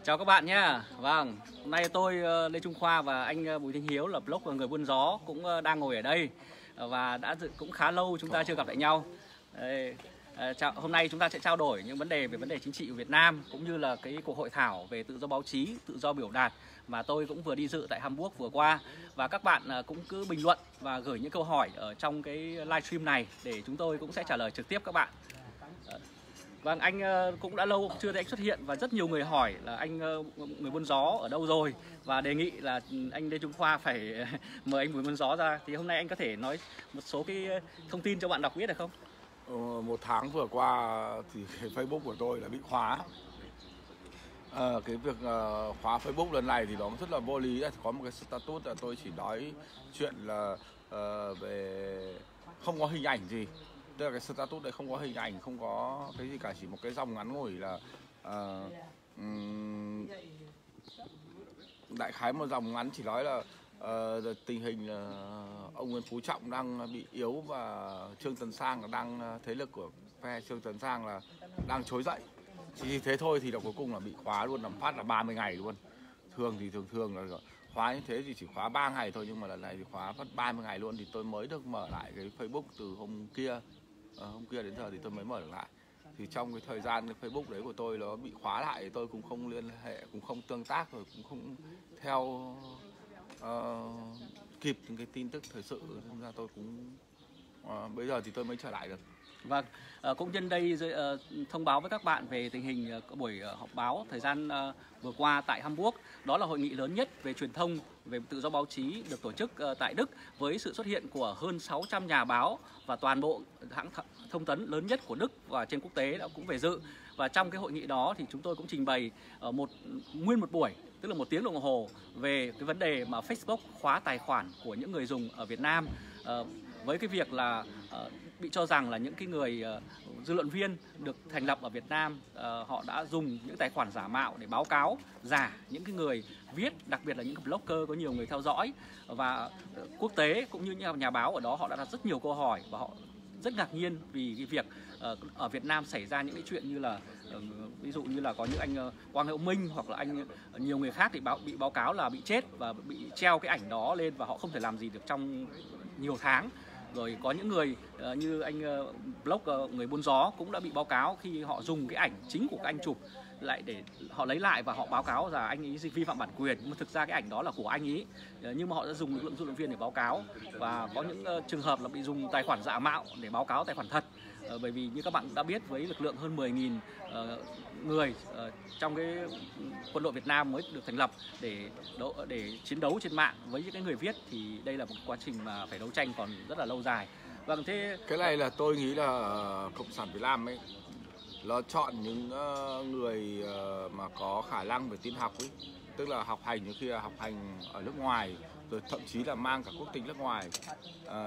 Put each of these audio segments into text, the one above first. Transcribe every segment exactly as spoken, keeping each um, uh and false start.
Chào các bạn nhé. Vâng, hôm nay tôi Lê Trung Khoa và anh Bùi Thanh Hiếu là blog và người buôn gió cũng đang ngồi ở đây và đã cũng khá lâu chúng ta chưa gặp lại nhau. Đây, chào, hôm nay chúng ta sẽ trao đổi những vấn đề về vấn đề chính trị của Việt Nam cũng như là cái cuộc hội thảo về tự do báo chí, tự do biểu đạt mà tôi cũng vừa đi dự tại Hamburg vừa qua, và các bạn cũng cứ bình luận và gửi những câu hỏi ở trong cái livestream này để chúng tôi cũng sẽ trả lời trực tiếp các bạn. Vâng, anh cũng đã lâu chưa thấy anh xuất hiện và rất nhiều người hỏi là anh người buôn gió ở đâu rồi, và đề nghị là anh Lê Trung Khoa phải mời anh Bùi buôn gió ra. Thì hôm nay anh có thể nói một số cái thông tin cho bạn đọc biết được không? Ừ, một tháng vừa qua thì cái Facebook của tôi đã bị khóa. À, cái việc uh, khóa Facebook lần này thì nó rất là vô lý. Có một cái status là tôi chỉ nói chuyện là uh, về không có hình ảnh gì. Tức là cái status đấy không có hình ảnh, không có cái gì cả, chỉ một cái dòng ngắn ngủi là uh, um, đại khái một dòng ngắn chỉ nói là uh, tình hình uh, ông Nguyễn Phú Trọng đang bị yếu và Trương Tấn Sang đang thế lực của phe Trương Tấn Sang là đang trỗi dậy. Chỉ thế thôi thì là cuối cùng là bị khóa luôn, làm phát là ba mươi ngày luôn. Thường thì thường thường là khóa như thế thì chỉ khóa ba ngày thôi, nhưng mà lần này thì khóa phát ba mươi ngày luôn. Thì tôi mới được mở lại cái Facebook từ hôm kia. À, hôm kia đến giờ thì tôi mới mở được lại. Thì trong cái thời gian cái Facebook đấy của tôi nó bị khóa lại thì tôi cũng không liên hệ, cũng không tương tác, rồi cũng không theo uh, kịp những cái tin tức thời sự, nên ra tôi cũng uh, bây giờ thì tôi mới trở lại được. Vâng, cũng nhân đây thông báo với các bạn về tình hình buổi họp báo thời gian vừa qua tại Hamburg. Đó là hội nghị lớn nhất về truyền thông về tự do báo chí được tổ chức tại Đức, với sự xuất hiện của hơn sáu trăm nhà báo và toàn bộ hãng thông tấn lớn nhất của Đức và trên quốc tế đã cũng về dự. Và trong cái hội nghị đó thì chúng tôi cũng trình bày một nguyên một buổi, tức là một tiếng đồng hồ, về cái vấn đề mà Facebook khóa tài khoản của những người dùng ở Việt Nam, với cái việc là uh, bị cho rằng là những cái người uh, dư luận viên được thành lập ở Việt Nam, uh, họ đã dùng những tài khoản giả mạo để báo cáo giả những cái người viết, đặc biệt là những cái blogger có nhiều người theo dõi. Và uh, quốc tế cũng như nhà, nhà báo ở đó họ đã đặt rất nhiều câu hỏi và họ rất ngạc nhiên vì cái việc uh, ở Việt Nam xảy ra những cái chuyện như là uh, ví dụ như là có những anh uh, Quang Hữu Minh hoặc là anh uh, nhiều người khác thì báo, bị báo cáo là bị chết và bị treo cái ảnh đó lên và họ không thể làm gì được trong nhiều tháng. Rồi có những người uh, như anh uh, blog uh, người buôn gió cũng đã bị báo cáo khi họ dùng cái ảnh chính của các anh chụp lại để họ lấy lại và họ báo cáo là anh ấy vi phạm bản quyền, nhưng mà thực ra cái ảnh đó là của anh ấy, uh, nhưng mà họ đã dùng lực lượng dư luận viên để báo cáo. Và có những uh, trường hợp là bị dùng tài khoản giả mạo để báo cáo tài khoản thật, uh, bởi vì như các bạn đã biết, với lực lượng hơn mười nghìn uh, người uh, trong cái quân đội Việt Nam mới được thành lập để đấu, để chiến đấu trên mạng với những cái người viết, thì đây là một quá trình mà phải đấu tranh còn rất là lâu dài. Vâng, thế cái này là tôi nghĩ là Cộng sản Việt Nam ấy nó chọn những người mà có khả năng về tin học ấy, tức là học hành, những khi là học hành ở nước ngoài, rồi thậm chí là mang cả quốc tịch nước ngoài. À,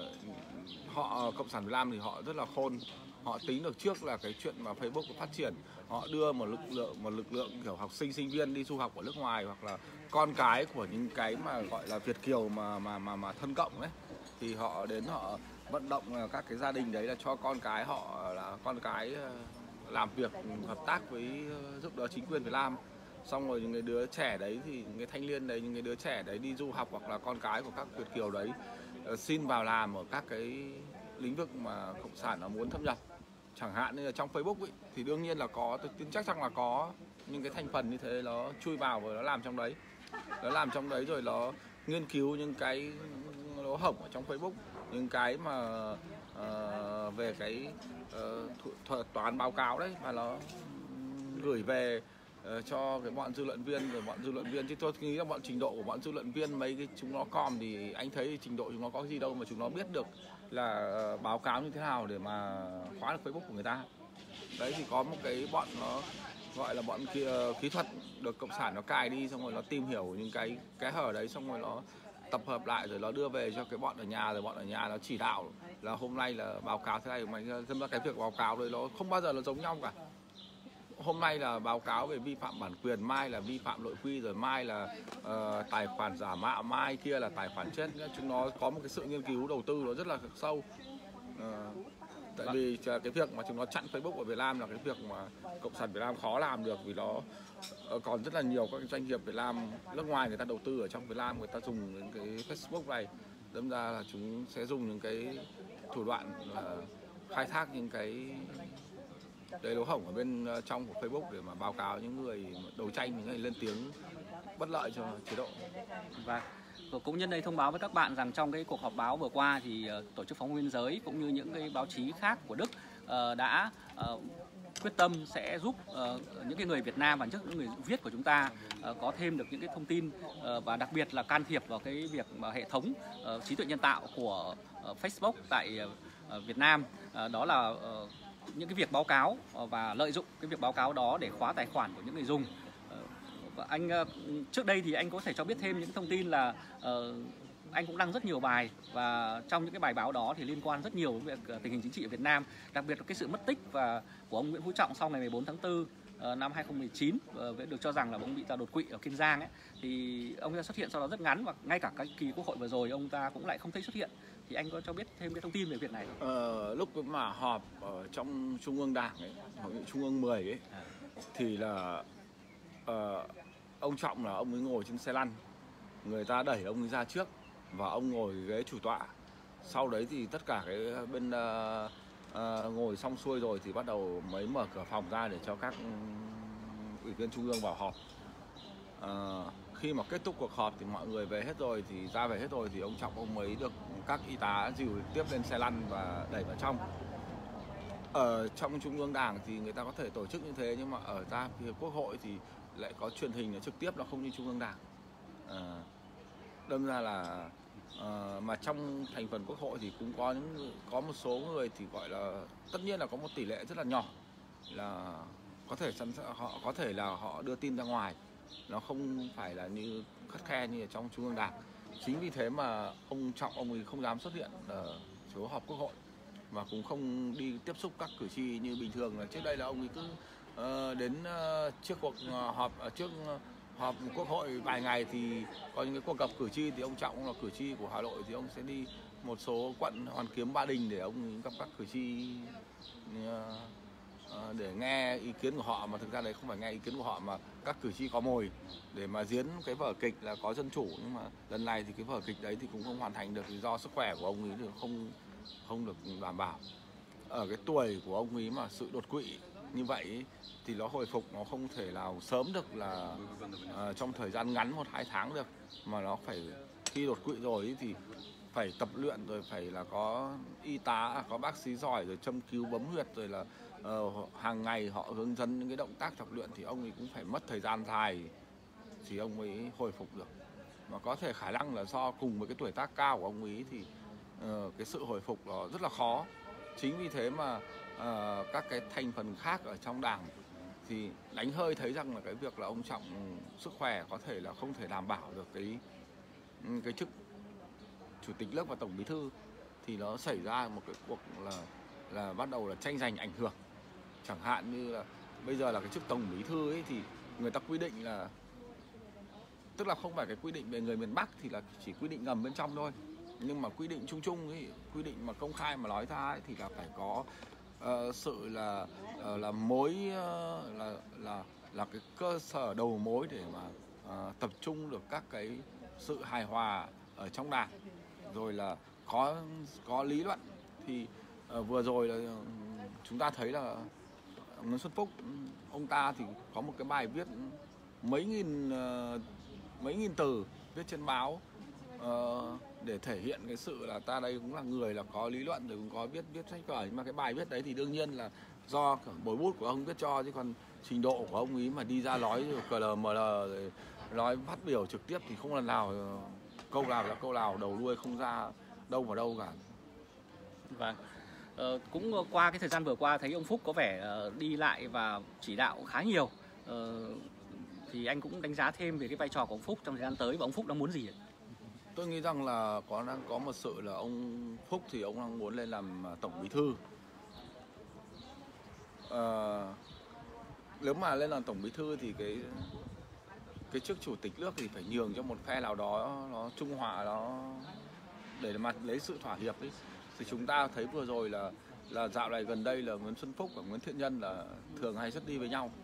họ Cộng sản Việt Nam thì họ rất là khôn, họ tính được trước là cái chuyện mà Facebook phát triển, họ đưa một lực lượng một lực lượng kiểu học sinh sinh viên đi du học ở nước ngoài, hoặc là con cái của những cái mà gọi là Việt kiều mà mà mà mà thân cộng đấy, thì họ đến họ vận động các cái gia đình đấy là cho con cái họ là con cái làm việc hợp tác với giúp đỡ chính quyền Việt Nam. Xong rồi những cái đứa trẻ đấy thì những cái thanh niên đấy, những cái đứa trẻ đấy đi du học, hoặc là con cái của các Việt kiều đấy uh, xin vào làm ở các cái lĩnh vực mà cộng sản nó muốn thâm nhập. Chẳng hạn như là trong Facebook ấy, thì đương nhiên là có, tôi tin chắc rằng là có những cái thành phần như thế nó chui vào và nó làm trong đấy, nó làm trong đấy rồi nó nghiên cứu những cái lỗ hổng ở trong Facebook, những cái mà uh, về cái uh, thuật toán báo cáo đấy, và nó gửi về uh, cho cái bọn dư luận viên, rồi bọn dư luận viên chứ tôi nghĩ là bọn trình độ của bọn dư luận viên mấy cái chúng nó com thì anh thấy trình độ chúng nó có cái gì đâu mà chúng nó biết được là uh, báo cáo như thế nào để mà khóa được Facebook của người ta. Đấy thì có một cái bọn nó gọi là bọn kia kỹ thuật được cộng sản nó cài đi, xong rồi nó tìm hiểu những cái cái hở đấy, xong rồi nó tập hợp lại rồi nó đưa về cho cái bọn ở nhà, rồi bọn ở nhà nó chỉ đạo là hôm nay là báo cáo thế này, mà thật ra cái việc báo cáo đấy nó không bao giờ nó giống nhau cả. Hôm nay là báo cáo về vi phạm bản quyền, mai là vi phạm nội quy, rồi mai là uh, tài khoản giả mạo, mai kia là tài khoản chết. Chúng nó có một cái sự nghiên cứu đầu tư nó rất là sâu. Uh, Tại vì cái việc mà chúng nó chặn Facebook ở Việt Nam là cái việc mà Cộng sản Việt Nam khó làm được, vì nó còn rất là nhiều các doanh nghiệp Việt Nam nước ngoài người ta đầu tư ở trong Việt Nam, người ta dùng những cái Facebook này, đâm ra là chúng sẽ dùng những cái thủ đoạn là khai thác những cái cái lỗ hổng ở bên trong của Facebook để mà báo cáo những người đấu tranh, những người lên tiếng bất lợi cho chế độ. Và cũng nhân đây thông báo với các bạn rằng trong cái cuộc họp báo vừa qua thì uh, tổ chức phóng viên giới cũng như những cái báo chí khác của Đức uh, đã uh, quyết tâm sẽ giúp uh, những cái người Việt Nam và những người viết của chúng ta uh, có thêm được những cái thông tin uh, và đặc biệt là can thiệp vào cái việc mà hệ thống uh, trí tuệ nhân tạo của uh, Facebook tại uh, Việt Nam. Uh, đó là uh, những cái việc báo cáo uh, và lợi dụng cái việc báo cáo đó để khóa tài khoản của những người dùng. Và anh trước đây thì anh có thể cho biết thêm những thông tin là uh, anh cũng đăng rất nhiều bài, và trong những cái bài báo đó thì liên quan rất nhiều đến việc tình hình chính trị ở Việt Nam, đặc biệt là cái sự mất tích và của ông Nguyễn Phú Trọng sau ngày mười bốn tháng tư uh, năm hai không một chín, uh, được cho rằng là ông bị ta đột quỵ ở Kiên Giang ấy, thì ông ta xuất hiện sau đó rất ngắn, và ngay cả cái kỳ quốc hội vừa rồi ông ta cũng lại không thấy xuất hiện. Thì anh có cho biết thêm cái thông tin về việc này không? Ờ, lúc mà họp ở trong Trung ương Đảng ấy, hội nghị Trung ương mười ấy, à. thì là uh, ông Trọng là ông ấy ngồi trên xe lăn, người ta đẩy ông ấy ra trước và ông ngồi ghế chủ tọa. Sau đấy thì tất cả cái bên uh, uh, ngồi xong xuôi rồi thì bắt đầu mới mở cửa phòng ra để cho các ủy viên Trung ương vào họp. Uh, khi mà kết thúc cuộc họp thì mọi người về hết rồi, thì ra về hết rồi thì ông Trọng ông mới được các y tá dìu tiếp lên xe lăn và đẩy vào trong. Ở trong Trung ương Đảng thì người ta có thể tổ chức như thế, nhưng mà ở ra phía Quốc hội thì lại có truyền hình trực tiếp, nó không như Trung ương Đảng. À, đâm ra là à, mà trong thành phần Quốc hội thì cũng có những có một số người thì gọi là, tất nhiên là có một tỷ lệ rất là nhỏ là có thể sẵn họ có thể là họ đưa tin ra ngoài, nó không phải là như khắt khe như ở trong Trung ương Đảng. Chính vì thế mà ông Trọng ông ấy không dám xuất hiện ở chỗ họp Quốc hội và cũng không đi tiếp xúc các cử tri như bình thường. Là trước đây là ông ấy cứ uh, đến uh, trước cuộc uh, họp uh, trước uh, họp Quốc hội vài ngày thì có những cái cuộc gặp cử tri, thì ông Trọng là cử tri của Hà Nội thì ông sẽ đi một số quận Hoàn Kiếm, Ba Đình để ông gặp các cử tri uh, uh, để nghe ý kiến của họ, mà thực ra đấy không phải nghe ý kiến của họ mà các cử tri có mồi để mà diễn cái vở kịch là có dân chủ. Nhưng mà lần này thì cái vở kịch đấy thì cũng không hoàn thành được, vì do sức khỏe của ông ấy thì không không được đảm bảo. Ở cái tuổi của ông ấy mà sự đột quỵ như vậy thì nó hồi phục nó không thể nào sớm được, là uh, trong thời gian ngắn một hai tháng được, mà nó phải khi đột quỵ rồi thì phải tập luyện, rồi phải là có y tá, có bác sĩ giỏi, rồi châm cứu bấm huyệt, rồi là uh, hàng ngày họ hướng dẫn những cái động tác tập luyện, thì ông ấy cũng phải mất thời gian dài thì ông ấy hồi phục được. Mà có thể khả năng là do cùng với cái tuổi tác cao của ông ấy thì uh, cái sự hồi phục nó rất là khó. Chính vì thế mà uh, các cái thành phần khác ở trong đảng thì đánh hơi thấy rằng là cái việc là ông Trọng sức khỏe có thể là không thể đảm bảo được cái cái chức chủ tịch nước và tổng bí thư, thì nó xảy ra một cái cuộc là là bắt đầu là tranh giành ảnh hưởng. Chẳng hạn như là bây giờ là cái chức tổng bí thư ấy thì người ta quy định là, tức là không phải cái quy định về người miền Bắc thì là chỉ quy định ngầm bên trong thôi, nhưng mà quy định chung chung ấy, quy định mà công khai mà nói ra ấy, thì là phải có uh, sự là uh, là mối uh, là là là cái cơ sở đầu mối để mà uh, tập trung được các cái sự hài hòa ở trong đảng, rồi là có có lý luận. Thì uh, vừa rồi là chúng ta thấy là Nguyễn Xuân Phúc, ông ta thì có một cái bài viết mấy nghìn uh, mấy nghìn từ viết trên báo uh, để thể hiện cái sự là ta đây cũng là người là có lý luận, rồi cũng có viết viết sách vở. Nhưng mà cái bài viết đấy thì đương nhiên là do bồi bút của ông viết cho, chứ còn trình độ của ông ấy mà đi ra nói cờ lờ mờ lờ rồi nói phát biểu trực tiếp thì không lần nào câu nào là câu nào đầu đuôi không ra đâu vào đâu cả. Vâng. Ờ, cũng qua cái thời gian vừa qua thấy ông Phúc có vẻ uh, đi lại và chỉ đạo khá nhiều. Ờ, thì anh cũng đánh giá thêm về cái vai trò của ông Phúc trong thời gian tới, và ông Phúc đang muốn gì ấy? Tôi nghĩ rằng là có đang có một sự là ông Phúc thì ông đang muốn lên làm tổng bí thư. À, nếu mà lên làm tổng bí thư thì cái cái chức chủ tịch nước thì phải nhường cho một phe nào đó nó trung hòa, nó để mà lấy sự thỏa hiệp ấy. Thì chúng ta thấy vừa rồi là là dạo này gần đây là Nguyễn Xuân Phúc và Nguyễn Thiện Nhân là thường hay rất đi với nhau.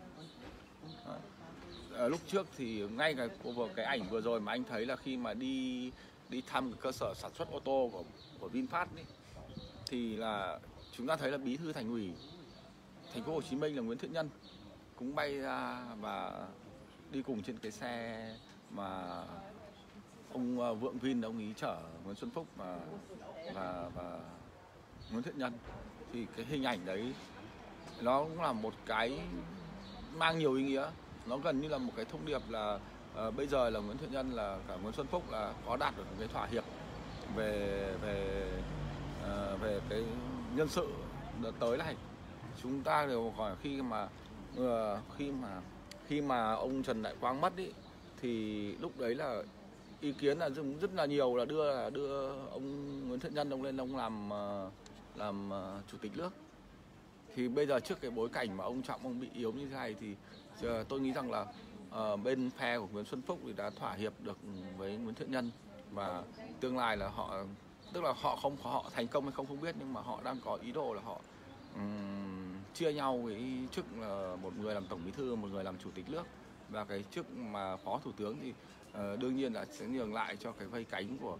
À, lúc trước thì ngay cái cái ảnh vừa rồi mà anh thấy là khi mà đi đi thăm cơ sở sản xuất ô tô của của VinFast ấy, thì là chúng ta thấy là bí thư thành ủy thành phố Hồ Chí Minh là Nguyễn Thiện Nhân cũng bay ra và đi cùng trên cái xe mà ông Vượng Vin ông ý chở Nguyễn Xuân Phúc và và và Nguyễn Thiện Nhân. Thì cái hình ảnh đấy nó cũng là một cái mang nhiều ý nghĩa, nó gần như là một cái thông điệp là uh, bây giờ là Nguyễn Thiện Nhân là cả Nguyễn Xuân Phúc là có đạt được một cái thỏa hiệp về về uh, về cái nhân sự đợt tới này. Chúng ta đều hỏi khi mà uh, khi mà khi mà ông Trần Đại Quang mất ý, thì lúc đấy là ý kiến là rất là nhiều là đưa là đưa ông Nguyễn Thiện Nhân ông lên ông làm uh, làm uh, chủ tịch nước. Thì bây giờ trước cái bối cảnh mà ông Trọng ông bị yếu như thế này thì uh, tôi nghĩ rằng là uh, bên phe của Nguyễn Xuân Phúc thì đã thỏa hiệp được với Nguyễn Thiện Nhân, và tương lai là họ, tức là họ không họ thành công hay không không biết, nhưng mà họ đang có ý đồ là họ um, chia nhau cái chức là một người làm tổng bí thư, một người làm chủ tịch nước, và cái chức mà phó thủ tướng thì uh, đương nhiên là sẽ nhường lại cho cái vây cánh của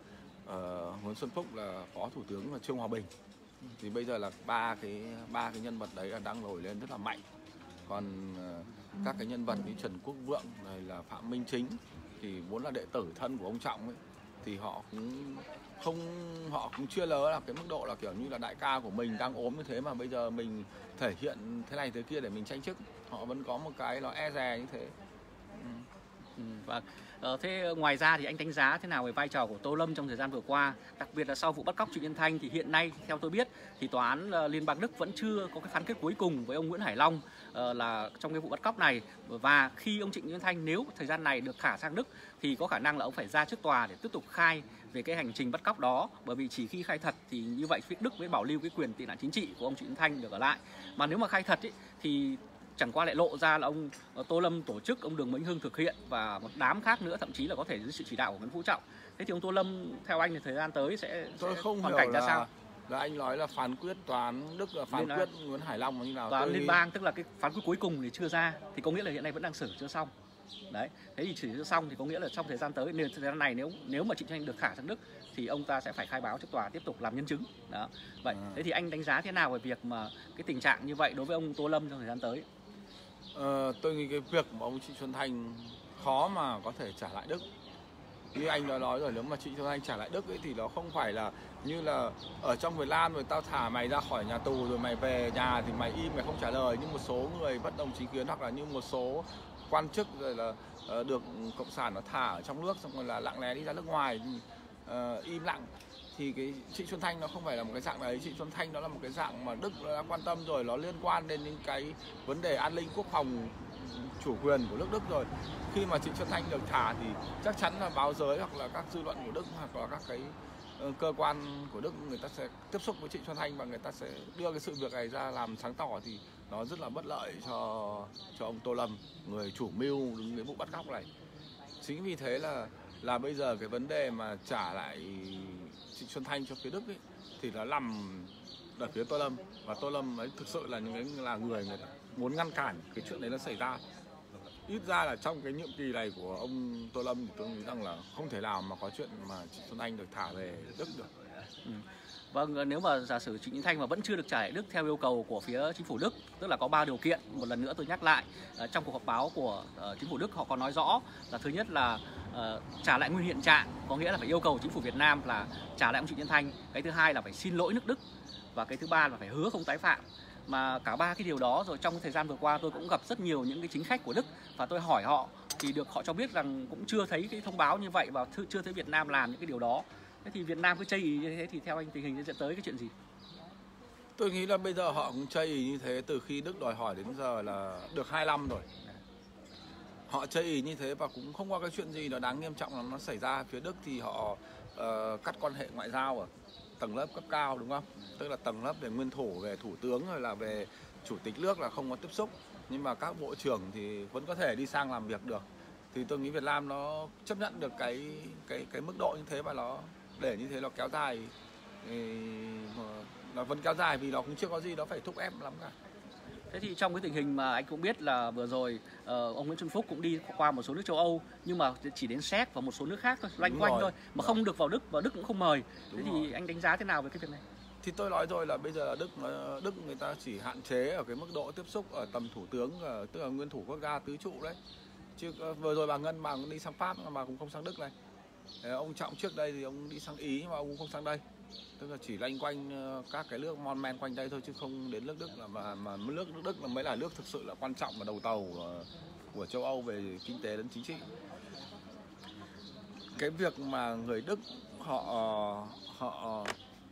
uh, Nguyễn Xuân Phúc là phó thủ tướng và Trương Hòa Bình. Thì bây giờ là ba cái ba cái nhân vật đấy là đang nổi lên rất là mạnh. Còn uh, các cái nhân vật như Trần Quốc Vượng này là Phạm Minh Chính thì vốn là đệ tử thân của ông Trọng ấy, thì họ cũng không họ cũng chưa lỡ là cái mức độ là kiểu như là đại ca của mình đang ốm như thế mà bây giờ mình thể hiện thế này thế kia để mình tranh chức. Họ vẫn có một cái nó e dè như thế. Ừ. Ừ, và uh, thế ngoài ra thì anh đánh giá thế nào về vai trò của Tô Lâm trong thời gian vừa qua, đặc biệt là sau vụ bắt cóc Trịnh Nhân Thanh? Thì hiện nay theo tôi biết thì tòa án uh, Liên bang Đức vẫn chưa có cái phán quyết cuối cùng với ông Nguyễn Hải Long uh, là trong cái vụ bắt cóc này, và khi ông Trịnh Nhân Thanh nếu thời gian này được thả sang Đức thì có khả năng là ông phải ra trước tòa để tiếp tục khai về cái hành trình bắt cóc đó, bởi vì chỉ khi khai thật thì như vậy phía Đức mới bảo lưu cái quyền tị nạn chính trị của ông Trịnh Nhân Thanh được ở lại, mà nếu mà khai thật ý, thì chẳng qua lại lộ ra là ông Tô Lâm tổ chức, ông Đường Minh Hưng thực hiện, và một đám khác nữa, thậm chí là có thể dưới sự chỉ đạo của Nguyễn Phú Trọng. Thế thì ông Tô Lâm theo anh thì thời gian tới sẽ, tôi sẽ không hoàn hiểu cảnh ra là, sao? Là anh nói là phán quyết tòa án Đức là phán Nên quyết là... Nguyễn Hải Long như nào? Tòa án tôi... liên bang, tức là cái phán quyết cuối cùng thì chưa ra, thì có nghĩa là hiện nay vẫn đang xử chưa xong. Đấy, thế thì xử chưa xong thì có nghĩa là trong thời gian tới, thời gian này nếu nếu mà Trịnh Nhân Thanh được thả sang Đức thì ông ta sẽ phải khai báo trước tòa tiếp tục làm nhân chứng. Đó. Vậy, à. Thế thì anh đánh giá thế nào về việc mà cái tình trạng như vậy đối với ông Tô Lâm trong thời gian tới? Ờ, tôi nghĩ cái việc mà ông Trịnh Xuân Thanh khó mà có thể trả lại Đức. Như anh đã nói rồi, nếu mà Trịnh Xuân Thanh trả lại Đức ấy, thì nó không phải là như là ở trong Việt Nam rồi tao thả mày ra khỏi nhà tù rồi mày về nhà thì mày im mày không trả lời, như một số người bất đồng chính kiến hoặc là như một số quan chức rồi là uh, được cộng sản nó thả ở trong nước xong rồi là lặng lẽ đi ra nước ngoài thì, uh, im lặng. Thì cái Trịnh Xuân Thanh nó không phải là một cái dạng đấy. Trịnh Xuân Thanh nó là một cái dạng mà Đức đã quan tâm rồi, nó liên quan đến những cái vấn đề an ninh quốc phòng chủ quyền của nước Đức rồi. Khi mà Trịnh Xuân Thanh được thả thì chắc chắn là báo giới hoặc là các dư luận của Đức hoặc là các cái uh, cơ quan của Đức người ta sẽ tiếp xúc với Trịnh Xuân Thanh và người ta sẽ đưa cái sự việc này ra làm sáng tỏ, thì nó rất là bất lợi cho cho ông Tô Lâm, người chủ mưu đứng cái vụ bắt cóc này. Chính vì thế là là bây giờ cái vấn đề mà trả lại Trịnh Xuân Thanh cho phía Đức ấy, thì nó nằm ở phía Tô Lâm, và Tô Lâm ấy thực sự là những cái là người người ta muốn ngăn cản cái chuyện đấy nó xảy ra. Ít ra là trong cái nhiệm kỳ này của ông Tô Lâm thì tôi nghĩ rằng là không thể nào mà có chuyện mà Trịnh Xuân Thanh được thả về Đức được. Ừ. Vâng, nếu mà giả sử Trịnh Nhân Thanh mà vẫn chưa được trả lại Đức theo yêu cầu của phía chính phủ Đức, tức là có ba điều kiện. Một lần nữa tôi nhắc lại, trong cuộc họp báo của uh, chính phủ Đức họ có nói rõ là thứ nhất là uh, trả lại nguyên hiện trạng, có nghĩa là phải yêu cầu chính phủ Việt Nam là trả lại ông Trịnh Nhân Thanh. Cái thứ hai là phải xin lỗi nước Đức, và cái thứ ba là phải hứa không tái phạm. Mà cả ba cái điều đó rồi trong thời gian vừa qua tôi cũng gặp rất nhiều những cái chính khách của Đức, và tôi hỏi họ thì được họ cho biết rằng cũng chưa thấy cái thông báo như vậy và chưa thấy Việt Nam làm những cái điều đó. Thế thì Việt Nam cứ chây ý như thế thì theo anh tình hình sẽ tới cái chuyện gì? Tôi nghĩ là bây giờ họ cũng chây ý như thế từ khi Đức đòi hỏi đến giờ là được hai năm rồi. Họ chây ý như thế và cũng không có cái chuyện gì nó đáng nghiêm trọng là nó xảy ra. Phía Đức thì họ uh, cắt quan hệ ngoại giao ở tầng lớp cấp cao, đúng không? Tức là tầng lớp về nguyên thủ, về thủ tướng rồi là về chủ tịch nước là không có tiếp xúc. Nhưng mà các bộ trưởng thì vẫn có thể đi sang làm việc được. Thì tôi nghĩ Việt Nam nó chấp nhận được cái cái cái mức độ như thế, và nó để như thế nó kéo dài nó vẫn kéo dài vì nó cũng chưa có gì đó phải thúc ép lắm cả. Thế thì trong cái tình hình mà anh cũng biết là vừa rồi uh, ông Nguyễn Xuân Phúc cũng đi qua một số nước châu Âu nhưng mà chỉ đến Séc và một số nước khác thôi, loanh quanh thôi, mà không được vào Đức và Đức cũng không mời. Đúng Thế rồi. Thì anh đánh giá thế nào về cái việc này? Thì tôi nói rồi là bây giờ Đức Đức người ta chỉ hạn chế ở cái mức độ tiếp xúc ở tầm thủ tướng, tức là nguyên thủ quốc gia tứ trụ đấy. Chứ vừa rồi bà Ngân bà cũng đi sang Pháp mà cũng không sang Đức này. Ông Trọng trước đây thì ông đi sang Ý nhưng mà ông cũng không sang đây. Tức là chỉ loanh quanh các cái nước mon men quanh đây thôi chứ không đến nước Đức, là mà mà nước Đức là mới là nước thực sự là quan trọng và đầu tàu của, của châu Âu về kinh tế đến chính trị. Cái việc mà người Đức họ họ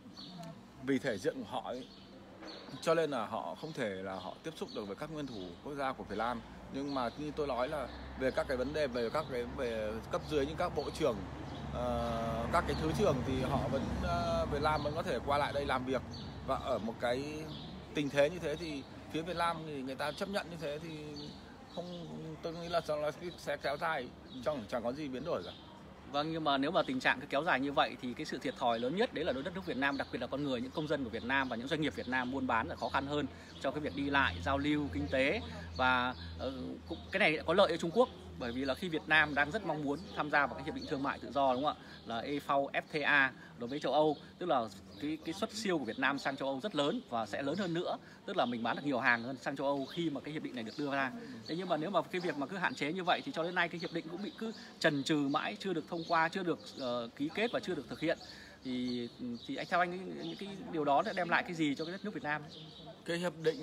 vì thể diện của họ ấy, cho nên là họ không thể là họ tiếp xúc được với các nguyên thủ quốc gia của Việt Nam. Nhưng mà như tôi nói là về các cái vấn đề về các cái về cấp dưới như các bộ trưởng, uh, các cái thứ trưởng thì họ vẫn uh, Việt Nam vẫn có thể qua lại đây làm việc, và ở một cái tình thế như thế thì phía Việt Nam thì người ta chấp nhận như thế thì không, tôi nghĩ là rằng là sẽ kéo dài, chẳng chẳng có gì biến đổi cả. Vâng, nhưng mà nếu mà tình trạng cứ kéo dài như vậy thì cái sự thiệt thòi lớn nhất đấy là đối với đất nước Việt Nam, đặc biệt là con người, những công dân của Việt Nam và những doanh nghiệp Việt Nam buôn bán là khó khăn hơn cho cái việc đi lại, giao lưu kinh tế. Và uh, cũng cái này có lợi cho Trung Quốc, bởi vì là khi Việt Nam đang rất mong muốn tham gia vào cái hiệp định thương mại tự do, đúng không ạ, là e phao ép tê a đối với châu Âu, tức là cái cái xuất siêu của Việt Nam sang châu Âu rất lớn và sẽ lớn hơn nữa, tức là mình bán được nhiều hàng hơn sang châu Âu khi mà cái hiệp định này được đưa ra. Thế nhưng mà nếu mà cái việc mà cứ hạn chế như vậy thì cho đến nay cái hiệp định cũng bị cứ chần chừ mãi, chưa được thông qua, chưa được uh, ký kết và chưa được thực hiện. Thì thì anh theo anh cái, những cái điều đó đã đem lại cái gì cho cái đất nước Việt Nam? Cái hiệp định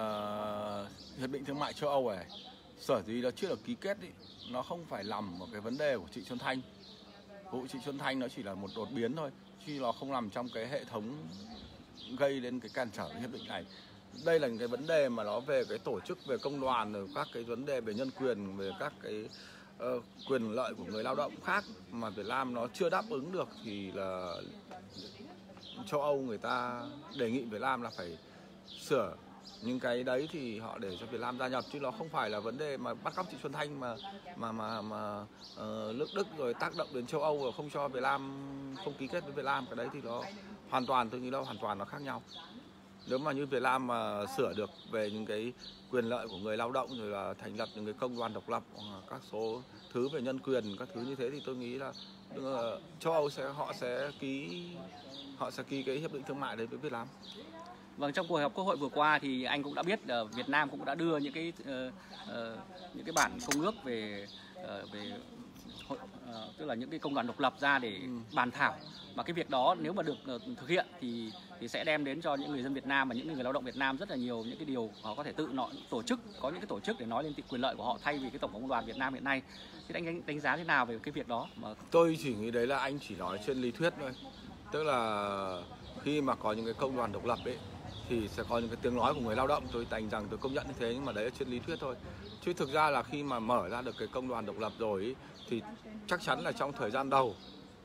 uh, hiệp định thương mại châu Âu này sở dĩ nó chưa được ký kết ý, nó không phải nằm ở cái vấn đề của chị Xuân Thanh. Vụ chị Xuân Thanh nó chỉ là một đột biến thôi, chứ nó không nằm trong cái hệ thống gây đến cái cản trở cái hiệp định này. Đây là những cái vấn đề mà nó về cái tổ chức, về công đoàn, rồi các cái vấn đề về nhân quyền, về các cái uh, quyền lợi của người lao động khác mà Việt Nam nó chưa đáp ứng được, thì là châu Âu người ta đề nghị Việt Nam là phải sửa những cái đấy thì họ để cho Việt Nam gia nhập, chứ nó không phải là vấn đề mà bắt cóc chị Xuân Thanh mà mà mà mà uh, nước Đức rồi tác động đến châu Âu và không cho Việt Nam, không ký kết với Việt Nam. Cái đấy thì nó hoàn toàn, tôi nghĩ nó hoàn toàn nó khác nhau. Nếu mà như Việt Nam mà sửa được về những cái quyền lợi của người lao động, rồi là thành lập những cái công đoàn độc lập, các số thứ về nhân quyền, các thứ như thế, thì tôi nghĩ là uh, châu Âu sẽ họ sẽ ký họ sẽ ký cái hiệp định thương mại đấy với Việt Nam. Vâng, trong cuộc họp Quốc hội vừa qua thì anh cũng đã biết uh, Việt Nam cũng đã đưa những cái uh, uh, những cái bản công ước về uh, về hội, uh, tức là những cái công đoàn độc lập ra để ừ. bàn thảo. Mà cái việc đó nếu mà được uh, thực hiện thì thì sẽ đem đến cho những người dân Việt Nam và những người lao động Việt Nam rất là nhiều những cái điều họ có thể tự nội tổ chức, có những cái tổ chức để nói lên quyền lợi của họ thay vì cái tổng công đoàn Việt Nam hiện nay. Thì anh đánh, đánh giá thế nào về cái việc đó? Mà tôi chỉ nghĩ đấy là anh chỉ nói trên lý thuyết thôi, tức là khi mà có những cái công đoàn độc lập ấy thì sẽ có những cái tiếng nói của người lao động, tôi đánh rằng tôi công nhận như thế, nhưng mà đấy là trên lý thuyết thôi. Chứ thực ra là khi mà mở ra được cái công đoàn độc lập rồi ấy, thì chắc chắn là trong thời gian đầu,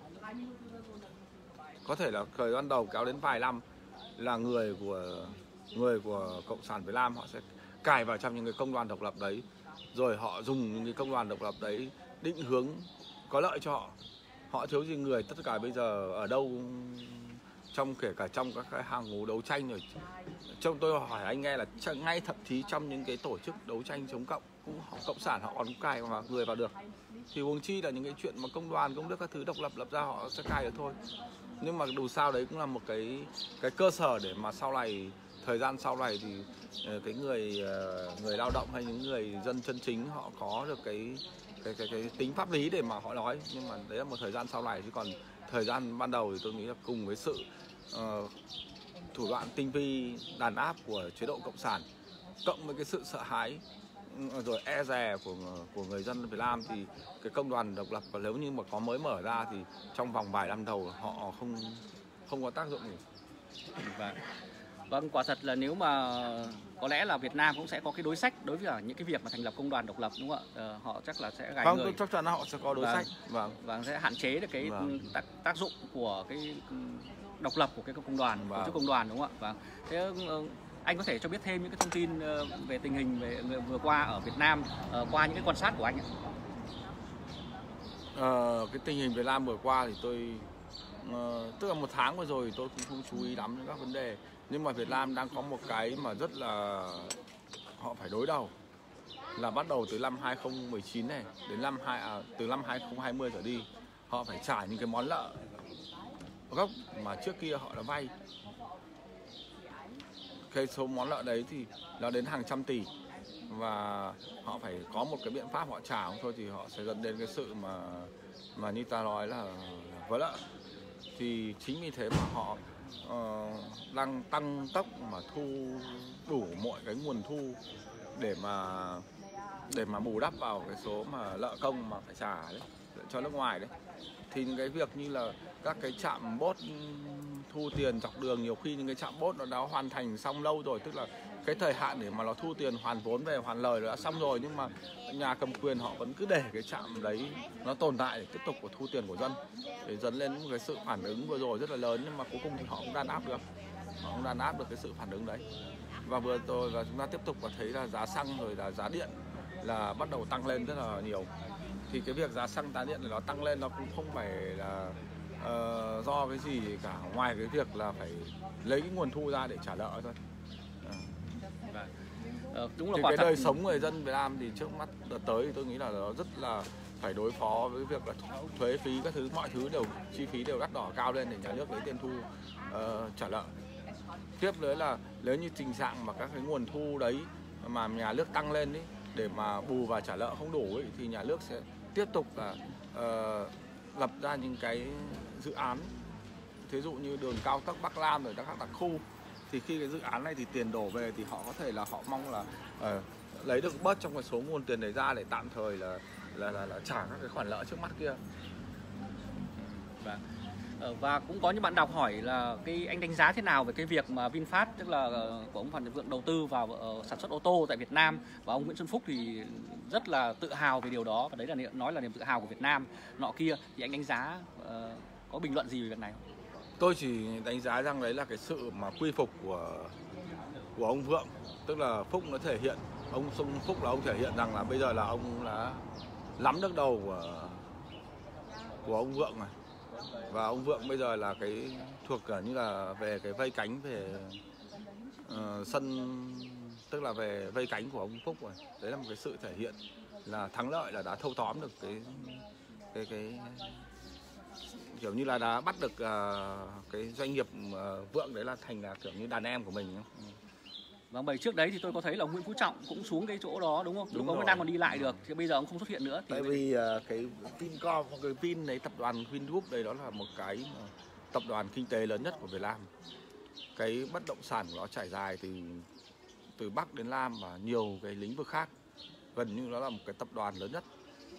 có thể là thời gian đầu kéo đến vài năm, là người của người của Cộng sản Việt Nam họ sẽ cài vào trong những cái công đoàn độc lập đấy, rồi họ dùng những cái công đoàn độc lập đấy định hướng có lợi cho họ. Họ thiếu gì người, tất cả bây giờ ở đâu, trong kể cả trong các cái hàng ngũ đấu tranh rồi, trong tôi hỏi anh nghe là ngay thậm chí trong những cái tổ chức đấu tranh chống cộng cũng cộng sản họ còn cài vào người vào được, thì huống chi là những cái chuyện mà công đoàn công đức các thứ độc lập lập ra họ sẽ cài được thôi. Nhưng mà dù sao đấy cũng là một cái cái cơ sở để mà sau này, thời gian sau này thì cái người người lao động hay những người dân chân chính họ có được cái cái cái cái tính pháp lý để mà họ nói. Nhưng mà đấy là một thời gian sau này, chứ còn thời gian ban đầu thì tôi nghĩ là cùng với sự uh, thủ đoạn tinh vi đàn áp của chế độ cộng sản, cộng với cái sự sợ hãi rồi e dè của của người dân Việt Nam, thì cái công đoàn độc lập và nếu như mà có mới mở ra thì trong vòng vài năm đầu họ không không có tác dụng gì. Vâng. Vâng, quả thật là nếu mà có lẽ là Việt Nam cũng sẽ có cái đối sách đối với những cái việc mà thành lập công đoàn độc lập, đúng không ạ? Ờ, họ chắc là sẽ gài vâng, người. Vâng, chắc chắn là họ sẽ có đối vâng. sách. Vâng. Và sẽ hạn chế được cái vâng. tác, tác dụng của cái độc lập của cái công đoàn, vâng. tổ chức công đoàn, đúng không ạ? Vâng. Thế anh có thể cho biết thêm những cái thông tin về tình hình về vừa qua ở Việt Nam qua những cái quan sát của anh ạ? Ờ, cái tình hình Việt Nam vừa qua thì tôi uh, tức là một tháng vừa rồi tôi cũng không chú ý lắm đến các vấn đề, Nhưng mà Việt Nam đang có một cái mà rất là họ phải đối đầu, là bắt đầu từ năm hai không một chín này đến năm hai à, từ năm hai không hai không trở đi, họ phải trả những cái món nợ gốc mà trước kia họ đã vay. Cái số món nợ đấy thì nó đến hàng trăm tỷ, và họ phải có một cái biện pháp họ trả, không thôi thì họ sẽ dẫn đến cái sự mà mà như ta nói là, là vỡ nợ. Thì chính vì thế mà họ uh, đang tăng tốc mà thu đủ mọi cái nguồn thu để mà để mà bù đắp vào cái số mà nợ công mà phải trả đấy cho nước ngoài đấy. Thì những cái việc như là các cái trạm bốt thu tiền dọc đường, nhiều khi những cái trạm bốt nó đã hoàn thành xong lâu rồi, tức là cái thời hạn để mà nó thu tiền hoàn vốn về hoàn lời đã xong rồi, nhưng mà nhà cầm quyền họ vẫn cứ để cái trạm đấy nó tồn tại để tiếp tục của thu tiền của dân, để dẫn lên một cái sự phản ứng vừa rồi rất là lớn, nhưng mà cuối cùng thì họ cũng đàn áp được, họ cũng đàn áp được cái sự phản ứng đấy. Và vừa rồi và chúng ta tiếp tục và thấy là giá xăng rồi là giá điện là bắt đầu tăng lên rất là nhiều. Thì cái việc giá xăng giá điện này nó tăng lên nó cũng không phải là uh, do cái gì cả, ngoài cái việc là phải lấy cái nguồn thu ra để trả nợ thôi. À. Ờ, đúng là thì quả cái thật. đời sống người dân Việt Nam thì trước mắt đợt tới thì tôi nghĩ là nó rất là phải đối phó với việc là thuế phí các thứ, mọi thứ đều chi phí đều đắt đỏ cao lên để nhà nước lấy tiền thu uh, trả nợ. Tiếp nữa là nếu như tình trạng mà các cái nguồn thu đấy mà nhà nước tăng lên ấy, để mà bù và trả nợ không đủ ấy, thì nhà nước sẽ tiếp tục là uh, lập ra những cái dự án, thí dụ như đường cao tốc Bắc Nam rồi các đặc khu. Thì khi cái dự án này thì tiền đổ về thì họ có thể là họ mong là uh, lấy được bớt trong cái số nguồn tiền đấy ra để tạm thời là là là, là trả các cái khoản nợ trước mắt kia. Và và cũng có những bạn đọc hỏi là cái anh đánh giá thế nào về cái việc mà VinFast, tức là của ông Phan Nhật Vượng đầu tư vào uh, sản xuất ô tô tại Việt Nam, và ông Nguyễn Xuân Phúc thì rất là tự hào về điều đó, và đấy là nói là niềm tự hào của Việt Nam nọ kia. Thì anh đánh giá uh, có bình luận gì về việc này không? Tôi chỉ đánh giá rằng đấy là cái sự mà quy phục của của ông Vượng, tức là Phúc nó thể hiện, ông Xuân Phúc là ông thể hiện rằng là bây giờ là ông đã nắm được đầu của của ông Vượng này, và ông Vượng bây giờ là cái thuộc cả như là về cái vây cánh về uh, sân, tức là về vây cánh của ông Phúc rồi. Đấy là một cái sự thể hiện là thắng lợi, là đã thâu tóm được cái cái cái kiểu như là đã bắt được uh, cái doanh nghiệp uh, Vượng đấy là thành là kiểu như đàn em của mình. Và bởi trước đấy thì tôi có thấy là ông Nguyễn Phú Trọng cũng xuống cái chỗ đó đúng không? Đúng ông rồi. đang còn đi lại được, thì bây giờ ông không xuất hiện nữa. Thì tại vì uh, cái Vincom, cái Vin đấy, tập đoàn Vingroup đây đó là một cái tập đoàn kinh tế lớn nhất của Việt Nam. Cái bất động sản của nó trải dài từ từ Bắc đến Nam và nhiều cái lĩnh vực khác, gần như nó là một cái tập đoàn lớn nhất,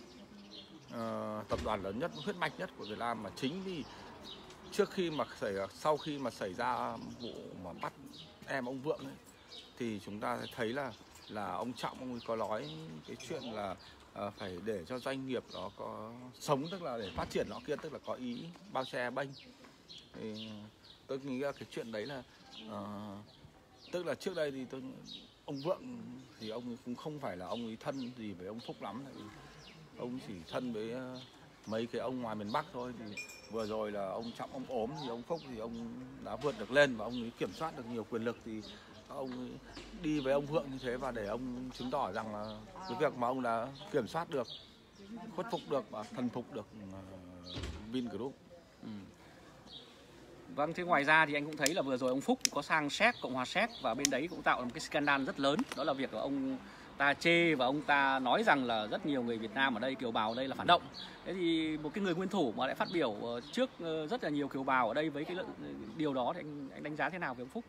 uh, tập đoàn lớn nhất, huyết mạch nhất của Việt Nam. Mà chính vì trước khi mà xảy sau khi mà xảy ra vụ mà bắt em ông Vượng ấy, thì chúng ta thấy là là ông Trọng ông ấy có nói cái chuyện là uh, phải để cho doanh nghiệp nó có sống, tức là để phát triển nó kia, tức là có ý bao che bênh. Thì tôi nghĩ là cái chuyện đấy là uh, tức là trước đây thì tôi ông Vượng thì ông ấy cũng không phải là ông ấy thân gì với ông Phúc lắm, tại vì ông chỉ thân với uh, mấy cái ông ngoài miền Bắc thôi. Thì vừa rồi là ông Trọng ông ốm thì ông Phúc thì ông đã vượt được lên và ông ấy kiểm soát được nhiều quyền lực, thì ông ấy đi với ông Vượng như thế, và để ông chứng tỏ rằng là cái việc mà ông đã kiểm soát được, khuất phục được và thần phục được uh, Vingroup. Ừ. Vâng, thế ngoài ra thì anh cũng thấy là vừa rồi ông Phúc có sang Séc, Cộng hòa Séc, và bên đấy cũng tạo ra một cái scandal rất lớn. Đó là việc là ông ta chê và ông ta nói rằng là rất nhiều người Việt Nam ở đây, kiều bào ở đây là phản động. Thế thì một cái người nguyên thủ mà lại phát biểu trước rất là nhiều kiều bào ở đây với cái điều đó thì anh, anh đánh giá thế nào về ông Phúc?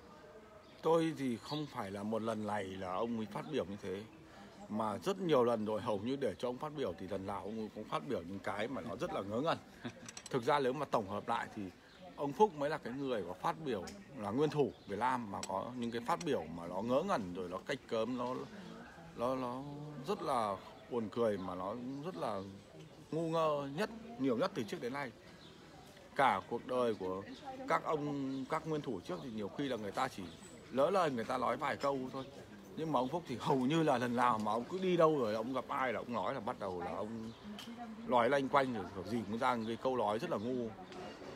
Tôi thì không phải là một lần này là ông ấy phát biểu như thế, mà rất nhiều lần rồi, hầu như để cho ông phát biểu thì lần nào ông ấy cũng phát biểu những cái mà nó rất là ngớ ngẩn. Thực ra nếu mà tổng hợp lại thì ông Phúc mới là cái người có phát biểu, là nguyên thủ Việt Nam mà có những cái phát biểu mà nó ngớ ngẩn, rồi nó cách cớm, nó nó nó rất là buồn cười, mà nó rất là ngu ngơ nhất, nhiều nhất từ trước đến nay. Cả cuộc đời của các ông, các nguyên thủ trước thì nhiều khi là người ta chỉ lỡ lời, người ta nói vài câu thôi. Nhưng mà ông Phúc thì hầu như là lần nào mà ông cứ đi đâu rồi ông gặp ai là ông nói là bắt đầu là ông nói lanh quanh, rồi kiểu gì cũng ra cái câu nói rất là ngu.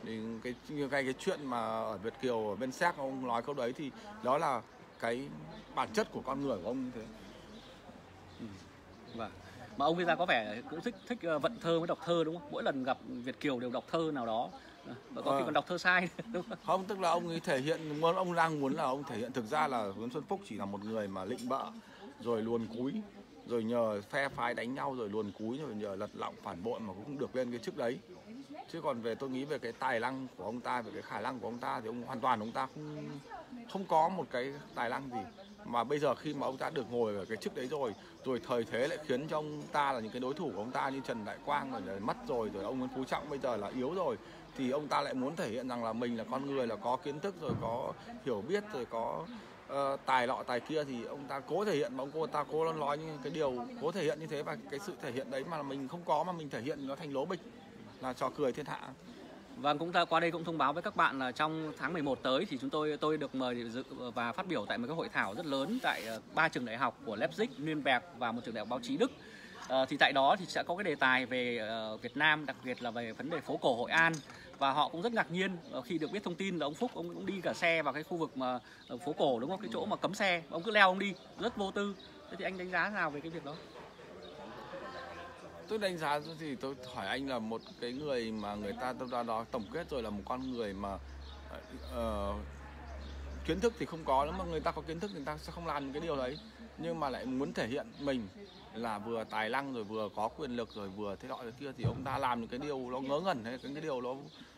Thì cái cái cái chuyện mà ở Việt Kiều ở bên Séc ông nói câu đấy thì đó là cái bản chất của con người của ông như thế. Ừ. Vâng. Mà ông bây giờ có vẻ cũng thích thích vận thơ với đọc thơ đúng không? Mỗi lần gặp Việt Kiều đều đọc thơ nào đó. Và có khi còn đọc thơ sai đúng không? Không, tức là ông ấy thể hiện, ông đang muốn là ông thể hiện thực ra là Nguyễn Xuân Phúc chỉ là một người mà lịnh bợ, rồi luồn cúi, rồi nhờ phe phái đánh nhau, rồi luồn cúi, rồi nhờ lật lọng phản bội mà cũng được lên cái chức đấy. Chứ còn về tôi nghĩ về cái tài năng của ông ta, về cái khả năng của ông ta thì ông hoàn toàn ông ta không không có một cái tài năng gì. Mà bây giờ khi mà ông ta được ngồi ở cái chức đấy rồi, rồi thời thế lại khiến cho ông ta là những cái đối thủ của ông ta như Trần Đại Quang rồi mất rồi, rồi ông Nguyễn Phú Trọng bây giờ là yếu rồi, thì ông ta lại muốn thể hiện rằng là mình là con người là có kiến thức, rồi có hiểu biết, rồi có uh, tài lọ tài kia, thì ông ta cố thể hiện mà ông cô ta cố nói những cái điều cố thể hiện như thế, và cái sự thể hiện đấy mà mình không có mà mình thể hiện nó thành lố bịch, là trò cười thiên hạ. Vâng, cũng ta qua đây cũng thông báo với các bạn là trong tháng mười một tới thì chúng tôi tôi được mời dự và phát biểu tại một cái hội thảo rất lớn tại ba trường đại học của Leipzig, Nuremberg và một trường đại học báo chí Đức. À, thì tại đó thì sẽ có cái đề tài về uh, Việt Nam, đặc biệt là về vấn đề phố cổ Hội An, và họ cũng rất ngạc nhiên khi được biết thông tin là ông Phúc ông cũng đi cả xe vào cái khu vực mà phố cổ đúng không, cái chỗ mà cấm xe, ông cứ leo ông đi rất vô tư. Thế thì anh đánh giá nào về cái việc đó? Tôi đánh giá thì tôi hỏi anh là một cái người mà người ta tôi đó tổng kết rồi là một con người mà uh, kiến thức thì không có, nếu mà người ta có kiến thức thì người ta sẽ không làm những cái điều đấy, nhưng mà lại muốn thể hiện mình là vừa tài năng rồi vừa có quyền lực rồi vừa thế nọ thế kia, thì ông ta làm những cái điều nó ngớ ngẩn hay cái điều nó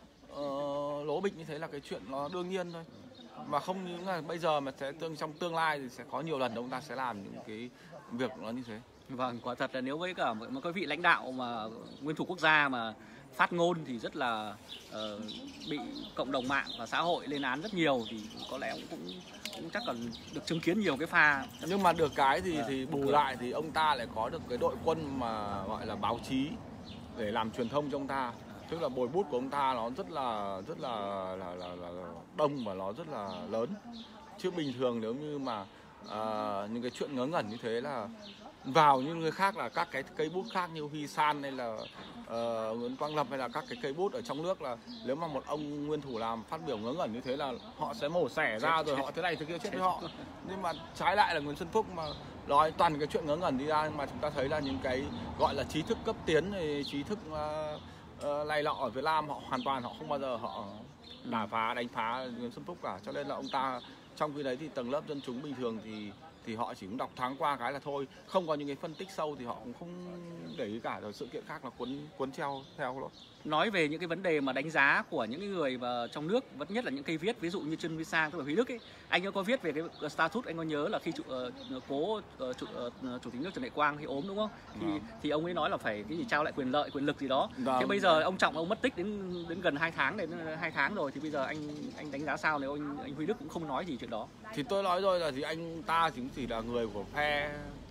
uh, lố bịch như thế là cái chuyện nó đương nhiên thôi. Mà không những là bây giờ mà sẽ tương trong tương lai thì sẽ có nhiều lần ông ta sẽ làm những cái việc nó như thế. Vâng, quả thật là nếu với cả một cái vị lãnh đạo mà nguyên thủ quốc gia mà phát ngôn thì rất là uh, bị cộng đồng mạng và xã hội lên án rất nhiều, thì có lẽ cũng, cũng, cũng chắc là được chứng kiến nhiều cái pha. Nhưng mà được cái thì thì bù lại thì ông ta lại có được cái đội quân mà gọi là báo chí để làm truyền thông cho ông ta. Tức là bồi bút của ông ta nó rất là rất là là, là, là đông và nó rất là lớn. Chứ bình thường nếu như mà uh, những cái chuyện ngớ ngẩn như thế là vào những người khác, là các cái cây bút khác như Huy San hay là uh, Nguyễn Quang Lập hay là các cái cây bút ở trong nước, là nếu mà một ông nguyên thủ làm phát biểu ngớ ngẩn như thế là họ sẽ mổ xẻ ra rồi họ thế này thế kia chết với họ. Nhưng mà trái lại là Nguyễn Xuân Phúc mà nói toàn cái chuyện ngớ ngẩn đi ra, mà chúng ta thấy là những cái gọi là trí thức cấp tiến, trí thức uh, uh, này lọ ở Việt Nam họ hoàn toàn họ không bao giờ họ đả phá đánh phá Nguyễn Xuân Phúc cả. Cho nên là ông ta trong khi đấy thì tầng lớp dân chúng bình thường thì thì họ chỉ cũng đọc thoáng qua cái là thôi, không có những cái phân tích sâu thì họ cũng không để ý cả, rồi sự kiện khác là cuốn cuốn treo theo đó. Nói về những cái vấn đề mà đánh giá của những người mà trong nước, vẫn nhất là những cây viết ví dụ như Trương Huy Sang tức là Huy Đức ấy, anh có viết về cái status, anh có nhớ là khi chủ, uh, cố uh, chủ, uh, chủ tịch nước Trần Đại Quang khi ốm đúng không, thì Đó. thì ông ấy nói là phải cái gì trao lại quyền lợi quyền lực gì đó. Đó. Thế bây giờ ông Trọng ông mất tích đến đến gần hai tháng đến hai tháng rồi, thì bây giờ anh anh đánh giá sao nếu anh anh Huy Đức cũng không nói gì chuyện đó? Thì tôi nói rồi là thì anh ta chính chỉ là người của phe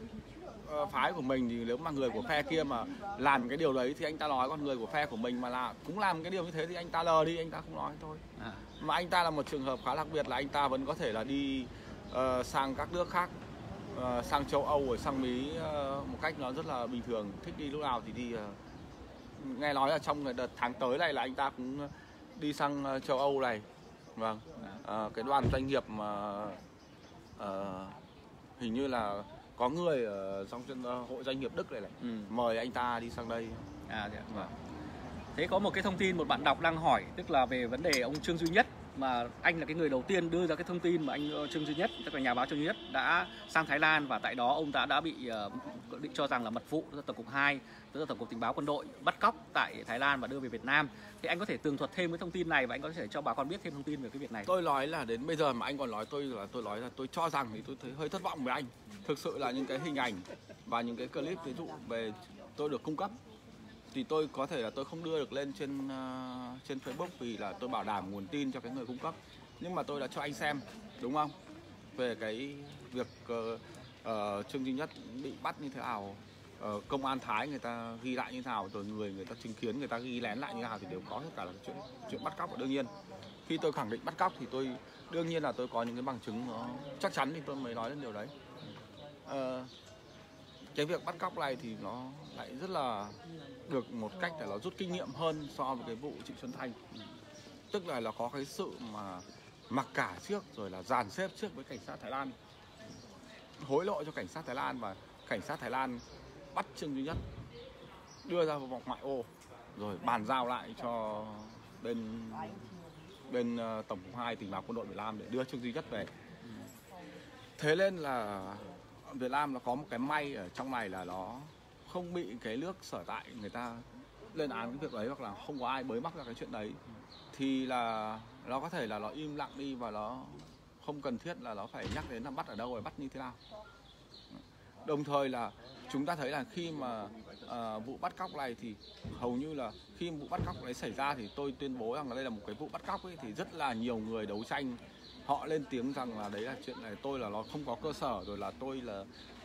uh, phái của mình, thì nếu mà người của phe kia mà làm cái điều đấy thì anh ta nói, còn người của phe của mình mà là cũng làm cái điều như thế thì anh ta lờ đi, anh ta không nói thôi. À. Mà anh ta là một trường hợp khá đặc biệt là anh ta vẫn có thể là đi uh, sang các nước khác, uh, sang châu Âu rồi sang Mỹ uh, một cách nó rất là bình thường, thích đi lúc nào thì đi. Uh, nghe nói là trong đợt tháng tới này là anh ta cũng đi sang châu Âu này. Vâng, à, cái đoàn doanh nghiệp mà à, hình như là có người ở trong hội doanh nghiệp Đức này này ừ. mời anh ta đi sang đây. À, dạ. Vâng. Thế có một cái thông tin một bạn đọc đang hỏi, tức là về vấn đề ông Trương Duy Nhất, mà anh là cái người đầu tiên đưa ra cái thông tin mà anh Trương Duy Nhất, tức là nhà báo Trương Duy Nhất đã sang Thái Lan, và tại đó ông ta đã bị uh, định cho rằng là mật vụ tổng cục hai, tức là tổng cục tình báo quân đội bắt cóc tại Thái Lan và đưa về Việt Nam. Thì anh có thể tường thuật thêm cái thông tin này và anh có thể cho bà con biết thêm thông tin về cái việc này? Tôi nói là đến bây giờ mà anh còn nói tôi là tôi nói là tôi cho rằng thì tôi thấy hơi thất vọng với anh. Thực sự là những cái hình ảnh và những cái clip ví dụ về tôi được cung cấp thì tôi có thể là tôi không đưa được lên trên uh, trên Facebook vì là tôi bảo đảm nguồn tin cho cái người cung cấp, nhưng mà tôi đã cho anh xem, đúng không, về cái việc uh, uh, Trương Duy Nhất bị bắt như thế nào, uh, công an Thái người ta ghi lại như thế nào, rồi người người ta chứng kiến người ta ghi lén lại như thế nào, thì đều có tất cả là chuyện chuyện bắt cóc. Và đương nhiên khi tôi khẳng định bắt cóc thì tôi đương nhiên là tôi có những cái bằng chứng nó chắc chắn thì tôi mới nói đến điều đấy. Uh, cái việc bắt cóc này thì nó lại rất là được một cách để nó rút kinh nghiệm hơn so với cái vụ Trịnh Xuân Thanh. tức là nó có cái sự mà mặc cả trước rồi là dàn xếp trước với cảnh sát Thái Lan, hối lộ cho cảnh sát Thái Lan, và cảnh sát Thái Lan bắt Trương Duy Nhất đưa ra vòng ngoại ô rồi bàn giao lại cho bên bên uh, tổng cục hai tình báo quân đội Việt Nam để đưa Trương Duy Nhất về. Thế nên là Việt Nam nó có một cái may ở trong này là nó không bị cái nước sở tại người ta lên án cái việc đấy, hoặc là không có ai bới móc ra cái chuyện đấy, thì là nó có thể là nó im lặng đi và nó không cần thiết là nó phải nhắc đến là bắt ở đâu rồi bắt như thế nào. Đồng thời là chúng ta thấy là khi mà uh, vụ bắt cóc này thì hầu như là khi vụ bắt cóc đấy xảy ra thì tôi tuyên bố rằng là đây là một cái vụ bắt cóc ấy, thì rất là nhiều người đấu tranh, họ lên tiếng rằng là đấy là chuyện này tôi là nó không có cơ sở, rồi là tôi là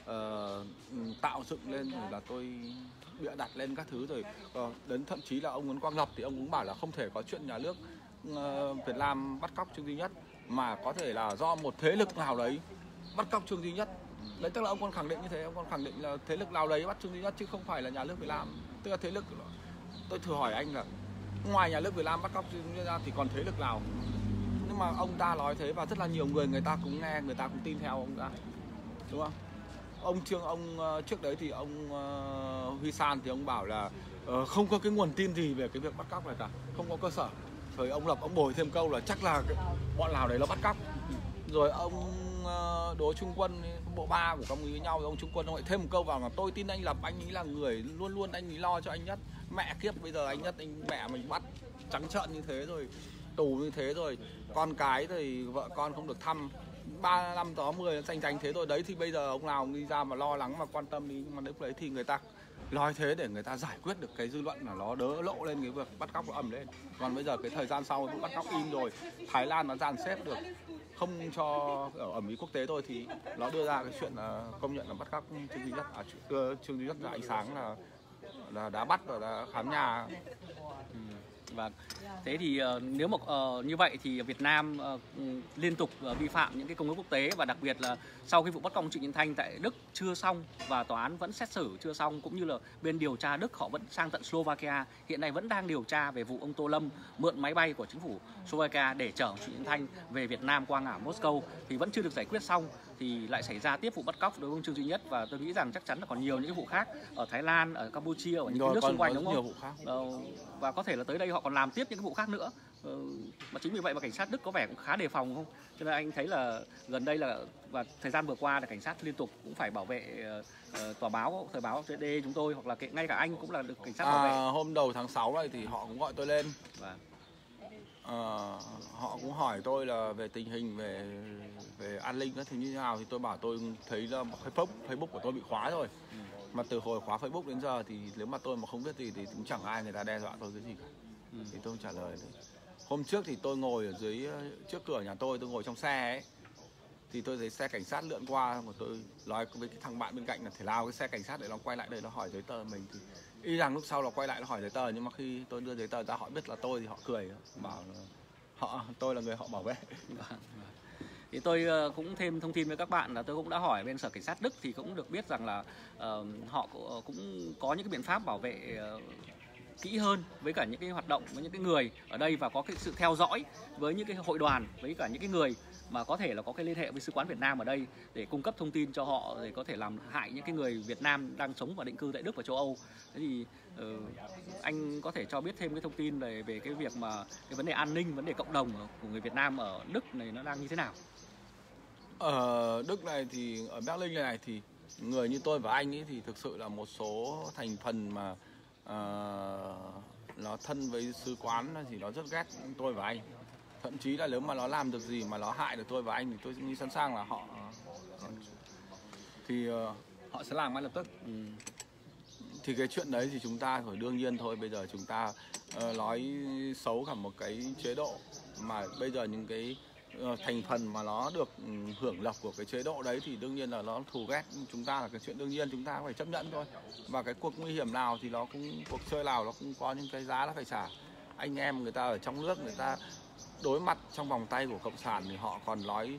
uh, tạo dựng lên, rồi là tôi bịa đặt lên các thứ, rồi uh, đến thậm chí là ông Nguyễn Quang Lập thì ông cũng bảo là không thể có chuyện nhà nước uh, Việt Nam bắt cóc Trương Duy Nhất, mà có thể là do một thế lực nào đấy bắt cóc Trương Duy Nhất. Đấy, tức là ông còn khẳng định như thế, ông còn khẳng định là thế lực nào đấy bắt Trương Duy Nhất chứ không phải là nhà nước Việt Nam. Tức là thế lực, tôi thử hỏi anh là ngoài nhà nước Việt Nam bắt cóc Trương Duy Nhất ra thì còn thế lực nào? Nhưng mà ông ta nói thế và rất là nhiều người người ta cũng nghe, người ta cũng tin theo ông ta, đúng không? Ông Trương ông trước đấy thì ông uh, Huy San thì ông bảo là uh, không có cái nguồn tin gì về cái việc bắt cóc này cả, không có cơ sở. Rồi ông Lập ông bồi thêm câu là chắc là cái, bọn nào đấy nó bắt cóc. Rồi ông uh, Đỗ Trung Quân, bộ ba của các ông ấy với nhau, với ông Trung Quân ông lại thêm một câu vào là tôi tin anh Lập, anh ấy là người luôn luôn anh ấy lo cho anh Nhất. Mẹ kiếp, bây giờ anh Nhất anh mẹ mình bắt trắng trợn như thế rồi, tù như thế rồi, con cái thì vợ con không được thăm, ba năm đó mười tranh giành thế rồi đấy, thì bây giờ ông nào ông đi ra mà lo lắng mà quan tâm đi. Nhưng mà lúc đấy thì người ta nói thế để người ta giải quyết được cái dư luận là nó đỡ lộ lên cái việc bắt cóc nó ầm lên. Còn bây giờ cái thời gian sau cũng bắt cóc im rồi, Thái Lan nó dàn xếp được không cho ở ẩm ý quốc tế thôi, thì nó đưa ra cái chuyện là công nhận là bắt cóc Trương Duy Nhất, à, Trương Duy Nhất ra ánh sáng là là đã bắt rồi, đã khám nhà. Ừ. Và thế thì uh, nếu mà uh, như vậy thì Việt Nam uh, liên tục uh, vi phạm những cái công ước quốc tế, và đặc biệt là sau khi vụ bắt cóc Trịnh Nhân Thanh tại Đức chưa xong và tòa án vẫn xét xử chưa xong, cũng như là bên điều tra Đức họ vẫn sang tận Slovakia, hiện nay vẫn đang điều tra về vụ ông Tô Lâm mượn máy bay của chính phủ Slovakia để chở Trịnh Nhân Thanh về Việt Nam qua ngã Moscow thì vẫn chưa được giải quyết xong, thì lại xảy ra tiếp vụ bắt cóc đối với ông Trương Duy Nhất. Và tôi nghĩ rằng chắc chắn là còn nhiều những cái vụ khác ở Thái Lan, ở Campuchia, ở những Rồi, cái nước xung quanh, đúng nhiều không? vụ khác. Ờ, và có thể là tới đây họ còn làm tiếp những cái vụ khác nữa. Ờ, mà chính vì vậy mà cảnh sát Đức có vẻ cũng khá đề phòng, không? Cho nên anh thấy là gần đây là và thời gian vừa qua là cảnh sát liên tục cũng phải bảo vệ uh, tòa báo, thời báo D chúng tôi, hoặc là cái, ngay cả anh cũng là được cảnh sát bảo vệ. À, hôm đầu tháng sáu này thì họ cũng gọi tôi lên. Và À, họ cũng hỏi tôi là về tình hình về về an ninh các thứ như thế nào, thì tôi bảo tôi thấy là Facebook Facebook của tôi bị khóa rồi. Ừ. Mà từ hồi khóa Facebook đến giờ thì nếu mà tôi mà không biết gì thì cũng chẳng ai người ta đe dọa tôi cái gì cả. Ừ. Thì tôi trả lời đấy. Hôm trước thì tôi ngồi ở dưới trước cửa nhà tôi, tôi ngồi trong xe ấy, thì tôi thấy xe cảnh sát lượn qua, mà tôi nói với cái thằng bạn bên cạnh là thể nào cái xe cảnh sát đấy nó quay lại đây nó hỏi giấy tờ mình, thì y rằng lúc sau là quay lại nó hỏi giấy tờ, nhưng mà khi tôi đưa giấy tờ ra họ biết là tôi thì họ cười, bảo là họ tôi là người họ bảo vệ. Thì tôi cũng thêm thông tin với các bạn là tôi cũng đã hỏi bên sở cảnh sát Đức, thì cũng được biết rằng là uh, họ cũng có những cái biện pháp bảo vệ uh, kỹ hơn với cả những cái hoạt động với những cái người ở đây, và có cái sự theo dõi với những cái hội đoàn, với cả những cái người mà có thể là có cái liên hệ với sứ quán Việt Nam ở đây để cung cấp thông tin cho họ, để có thể làm hại những cái người Việt Nam đang sống và định cư tại Đức và châu Âu. Thế thì uh, anh có thể cho biết thêm cái thông tin về về cái việc mà cái vấn đề an ninh, vấn đề cộng đồng của người Việt Nam ở Đức này nó đang như thế nào? Ở Đức này thì ở Berlin này thì người như tôi và anh ấy thì thực sự là một số thành phần mà uh, nó thân với sứ quán thì nó rất ghét tôi và anh. Thậm chí là nếu mà nó làm được gì mà nó hại được tôi và anh thì tôi nghĩ sẵn sàng là họ thì uh, họ sẽ làm ngay lập tức. Ừ. Thì cái chuyện đấy thì chúng ta phải đương nhiên thôi. Bây giờ chúng ta uh, nói xấu cả một cái chế độ mà bây giờ những cái uh, thành phần mà nó được um, hưởng lộc của cái chế độ đấy thì đương nhiên là nó thù ghét chúng ta, là cái chuyện đương nhiên chúng ta phải chấp nhận thôi. Và cái cuộc nguy hiểm nào thì nó cũng, cuộc chơi nào nó cũng có những cái giá nó phải trả. Anh em người ta ở trong nước người ta đối mặt trong vòng tay của cộng sản thì họ còn nói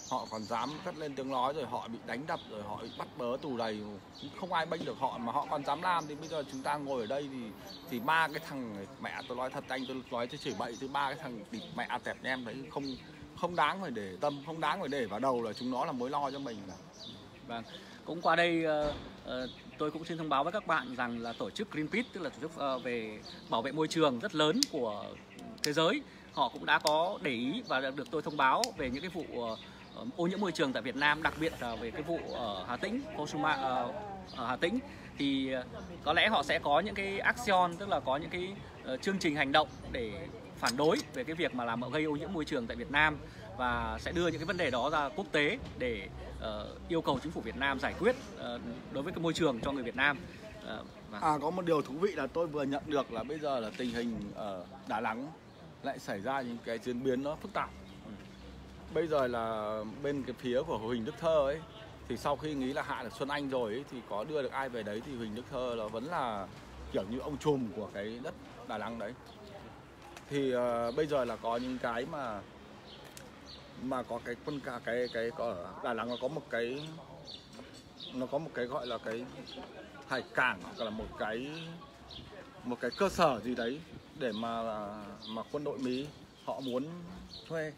họ còn dám cất lên tiếng nói, rồi họ bị đánh đập, rồi họ bị bắt bớ tù đầy, không ai bênh được họ mà họ còn dám làm. Thì bây giờ chúng ta ngồi ở đây thì thì ba cái thằng, mẹ tôi nói thật anh, tôi nói cho chửi bậy, thứ ba cái thằng địt mẹ tẹp nem đấy không không đáng phải để tâm, không đáng phải để vào đầu là chúng nó là mối lo cho mình. Vâng, cũng qua đây uh, uh, tôi cũng xin thông báo với các bạn rằng là tổ chức Greenpeace, tức là tổ chức uh, về bảo vệ môi trường rất lớn của thế giới, họ cũng đã có để ý và được tôi thông báo về những cái vụ uh, ô nhiễm môi trường tại Việt Nam, đặc biệt là về cái vụ ở Hà Tĩnh, Kosuma uh, ở Hà Tĩnh. Thì uh, có lẽ họ sẽ có những cái action, tức là có những cái uh, chương trình hành động để phản đối về cái việc mà làm gây ô nhiễm môi trường tại Việt Nam, và sẽ đưa những cái vấn đề đó ra quốc tế để uh, yêu cầu chính phủ Việt Nam giải quyết uh, đối với cái môi trường cho người Việt Nam. Uh, và... À, có một điều thú vị là tôi vừa nhận được là bây giờ là tình hình ở Đà Nẵng lại xảy ra những cái diễn biến nó phức tạp. Ừ. Bây giờ là bên cái phía của Huỳnh Đức Thơ ấy, thì sau khi nghĩ là hạ được Xuân Anh rồi ấy, thì có đưa được ai về đấy thì Huỳnh Đức Thơ là vẫn là kiểu như ông trùm của cái đất Đà Nẵng đấy. Thì uh, bây giờ là có những cái mà mà có cái quân cả cái cái có ở Đà Nẵng nó có một cái nó có một cái gọi là cái hải cảng, hoặc là một cái một cái cơ sở gì đấy để mà mà quân đội Mỹ họ muốn thuê.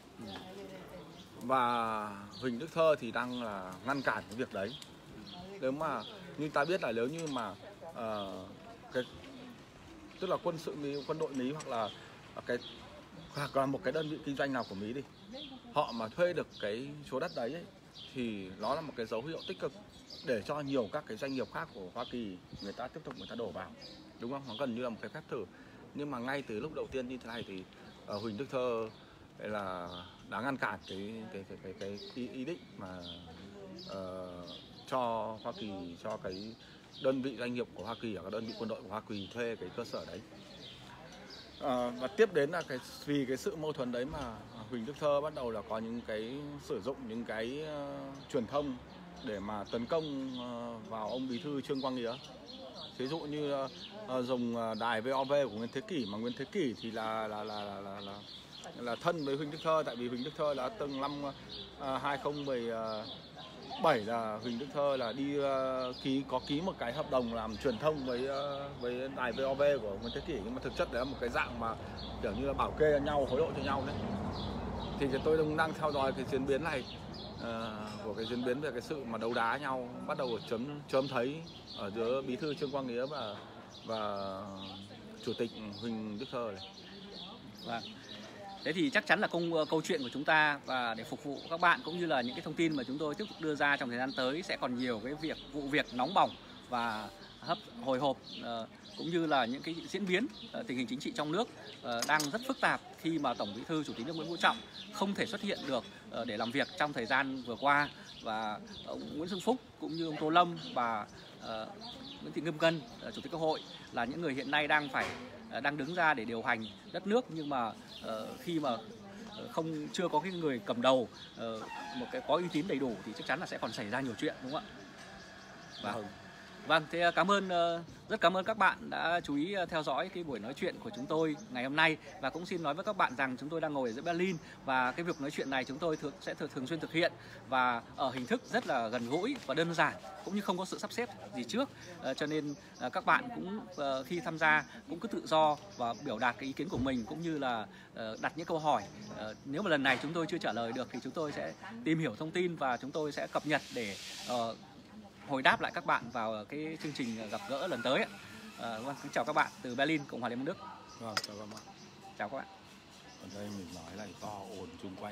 Và Huỳnh Đức Thơ thì đang là ngăn cản cái việc đấy. Nếu mà như ta biết là nếu như mà uh, cái tức là quân sự Mỹ, quân đội Mỹ, hoặc là cái hoặc là một cái đơn vị kinh doanh nào của Mỹ đi, họ mà thuê được cái số đất đấy ấy, thì nó là một cái dấu hiệu tích cực để cho nhiều các cái doanh nghiệp khác của Hoa Kỳ người ta tiếp tục người ta đổ vào, đúng không? Nó gần như là một cái phép thử. Nhưng mà ngay từ lúc đầu tiên như thế này thì uh, Huỳnh Đức Thơ là đã ngăn cản cái cái cái cái, cái ý, ý định mà uh, cho Hoa Kỳ, cho cái đơn vị doanh nghiệp của Hoa Kỳ, ở đơn vị quân đội của Hoa Kỳ thuê cái cơ sở đấy. À, và tiếp đến là cái vì cái sự mâu thuẫn đấy mà Huỳnh Đức Thơ bắt đầu là có những cái sử dụng những cái uh, truyền thông để mà tấn công uh, vào ông Bí thư Trương Quang Nghĩa. Ví dụ như uh, uh, dùng đài vê o vê của Nguyễn Thế Kỷ, mà Nguyễn Thế Kỷ thì là là là là là, là, là thân với Huỳnh Đức Thơ, tại vì Huỳnh Đức Thơ đã từng năm uh, hai không một bảy là Huỳnh Đức Thơ là đi uh, ký có ký một cái hợp đồng làm truyền thông với uh, với đài vê o vê của Nguyễn Thế Kỷ, nhưng mà thực chất đấy là một cái dạng mà kiểu như là bảo kê nhau, hối lộ cho nhau đấy. Thì tôi đang đang theo dõi cái diễn biến này, uh, của cái diễn biến về cái sự mà đấu đá nhau bắt đầu chấm chớm thấy ở giữa Bí thư Trương Quang Nghĩa và và Chủ tịch Huỳnh Đức Thơ này. Vâng. Thế thì chắc chắn là công câu chuyện của chúng ta, và để phục vụ các bạn cũng như là những cái thông tin mà chúng tôi tiếp tục đưa ra trong thời gian tới, sẽ còn nhiều cái việc vụ việc nóng bỏng và hấp hồi hộp, uh, cũng như là những cái diễn biến uh, tình hình chính trị trong nước uh, đang rất phức tạp, khi mà Tổng Bí thư Chủ tịch nước Nguyễn Phú Trọng không thể xuất hiện được uh, để làm việc trong thời gian vừa qua, và ông Nguyễn Xuân Phúc cũng như ông Tô Lâm và uh, Nguyễn Thị Kim Ngân, uh, Chủ tịch Quốc hội, là những người hiện nay đang phải đang đứng ra để điều hành đất nước, nhưng mà uh, khi mà không chưa có cái người cầm đầu uh, một cái có uy tín đầy đủ thì chắc chắn là sẽ còn xảy ra nhiều chuyện, đúng không ạ? Vâng. Vâng, thế cảm ơn uh, rất cảm ơn các bạn đã chú ý uh, theo dõi cái buổi nói chuyện của chúng tôi ngày hôm nay, và cũng xin nói với các bạn rằng chúng tôi đang ngồi ở giữa Berlin, và cái việc nói chuyện này chúng tôi thường, sẽ thường, thường xuyên thực hiện và ở hình thức rất là gần gũi và đơn giản, cũng như không có sự sắp xếp gì trước, uh, cho nên uh, các bạn cũng uh, khi tham gia cũng cứ tự do và biểu đạt cái ý kiến của mình, cũng như là uh, đặt những câu hỏi. Uh, nếu mà lần này chúng tôi chưa trả lời được thì chúng tôi sẽ tìm hiểu thông tin và chúng tôi sẽ cập nhật để uh, hồi đáp lại các bạn vào cái chương trình gặp gỡ lần tới. À, vâng, kính chào các bạn từ Berlin, Cộng hòa Liên bang Đức. Vâng, chào các bạn. Chào các bạn. Ở đây mình nói này to ồn chung quanh.